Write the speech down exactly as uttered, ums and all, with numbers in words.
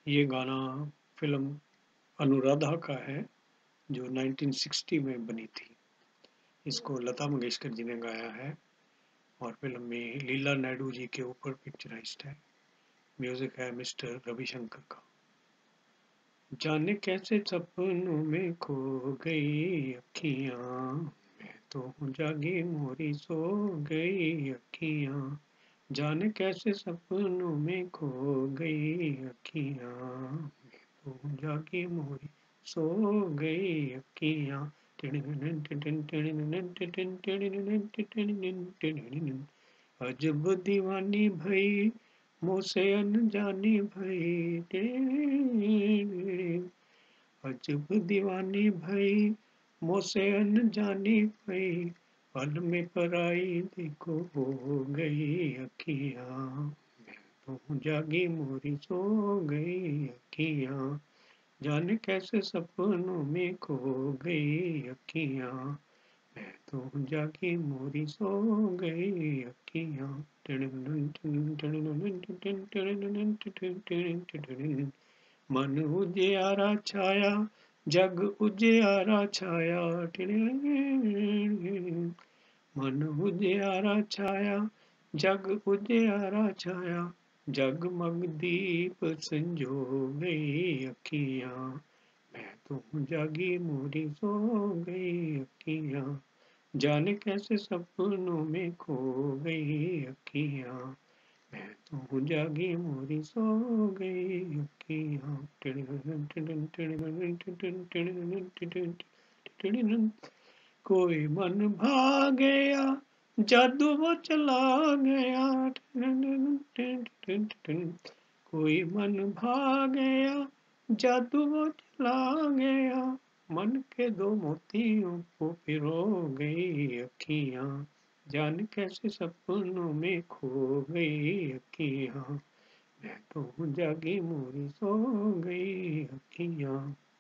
ये गाना फ़िल्म अनुराधा का है, जो नाइनटीन सिक्सटी में बनी थी। इसको लता मंगेशकर जी ने गाया है और फ़िल्म में लीला नायडू जी के ऊपर पिक्चराइज़्ड है। म्यूज़िक है मिस्टर रविशंकर का। जाने कैसे सपनों में खो गई अखियाँ, मैं तो हूँ जागी मोरी सो गई अखियाँ। जाने कैसे सपनों में खो गई अखियाँ, मैं तो हूँ जागी मोरी सो गई अखियाँ। अजब दीवानी भई मुझसे अनजानी भई, अजब दीवानी भई मुझसे अनजानी भई, पल में पराई देखो हो गई अखियाँ, मैं तो हूँ जागी मोरी सो गई अखियाँ। जाने कैसे सपनों में खो गई अखियाँ, मैं तो हूँ जागी मोरी सो गई अखियाँ। मन उजियारा छाया, जग उजियारा छाया, मन उजियारा छाया, जग उजियारा छाया, जगमग दीप संजो गई अखियाँ, मैं तो हूँ जागी मोरी सो गई अखियाँ। जाने कैसे सपनों में खो गई अखियाँ, मैं तो हूँ जागी मोरी सो गई अखियाँ। कोई मन भाग गया, जादू वो चला गया, कोई मन भाग गया, जादू वो चला गया, मन के दो मोतियों को पिरो गई अखियाँ, जाने कैसे सपनों में खो गई अखियाँ, मैं तो हूँ जागी मोरी सो गई अखियाँ।